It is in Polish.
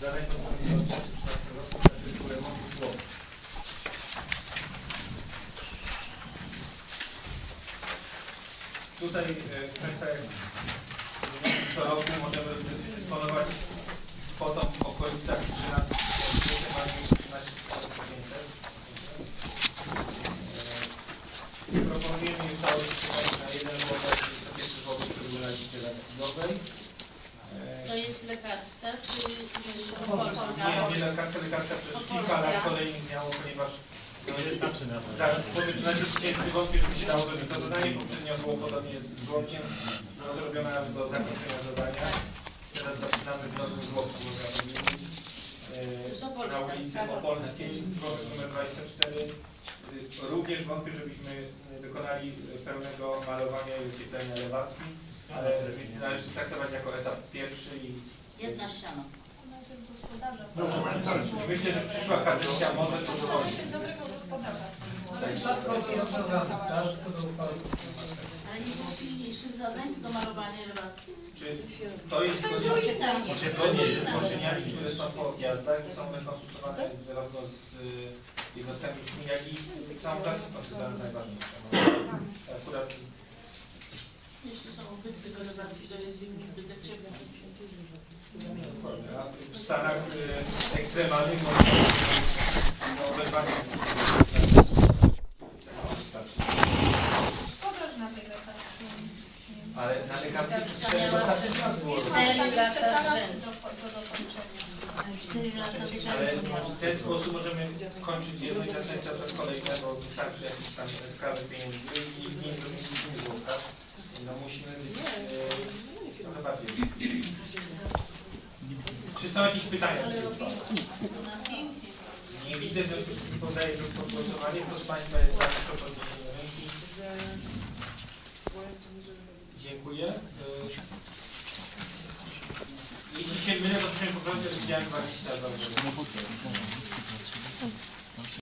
zadań to powinno być 2013 roku na tytuł remontu żłobków. Tutaj co roku możemy dysponować kwotą w okolicach 13 Proponujemy cały na jeden żłobek, jest żłobek, który był na liście chwilowej. To jest lekarska, czy Nie lekarska przez kilka lat kolejnych miało, ponieważ tak, powiedz 13 tysięcy wątpię, że się dało zrobić. To zadanie poprzednio było podobnie z żłobkiem, było zrobione do zakończenia zadania. Teraz zaczynamy w nowym żłobku, można powiedzieć. Na ulicy Opolskiej, żłobek numer 24. Również wątpię, żebyśmy wykonali pełnego malowania i ocieplenia elewacji, ale należy to traktować jako etap pierwszy i jedna ściana. myślę, że przyszła kadencja może to zrobić. Ale nie było pilniejszych zadań do malowania elewacji? Czy to jest ocieplenie poszczeniami, które są po objazdach i są konsultowane zarówno z jednostkami miejskimi, jak i z całą klasą, to jest najważniejsze. Akurat Jeśli są obyty do elewacji, to jest im zbyt ciepło. w stanach ekstremalnych oberwanie. Szkoda, że na tej lekarskiej. Ale na lekarskiej 4 lata też raz było. 4 lata do dokończenia. 4 lata Ale w ten sposób możemy kończyć jedno i zacząć cały czas kolejne, bo wystarczy jakieś tam skarby pieniędzy i nie zrobiliśmy żłobka. No musimy być trochę bardziej. Czy są jakieś pytania? Nie widzę, w związku z tym podaję już pod głosowanie. Proszę Państwa, jest proszę o podniesienie ręki. Dziękuję. Jeśli się mylę, to proszę poprosić o rozdział 20.